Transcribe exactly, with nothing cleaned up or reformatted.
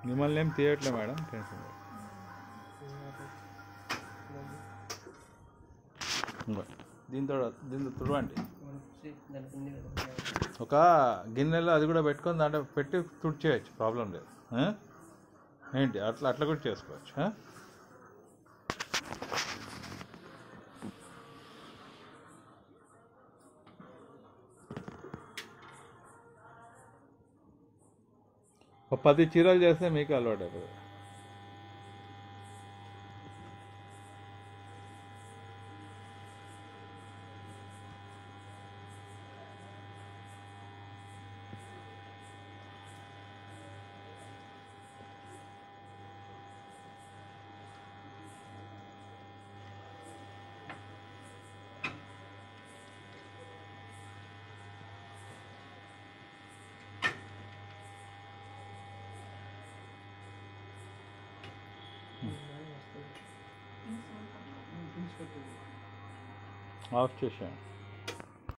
మిమ్మల్ని ఏం తీయట్లే madam, tension లేదు. ఇంకా దీంతో దీంతో తుడవండి. ఒక గిన్నెలో అది కూడా పెట్టుకొని దాంట్లో పెట్టి తుడిచేయచ్చు, ప్రాబ్లం లేదు. ఏంటి అట్లా అట్లా కూడా చేసుకోవచ్చు. ఒక పది చీరలు చేస్తే మీకు అలవాటు అయిపోతుంది. ఆఫ్ చేసాను.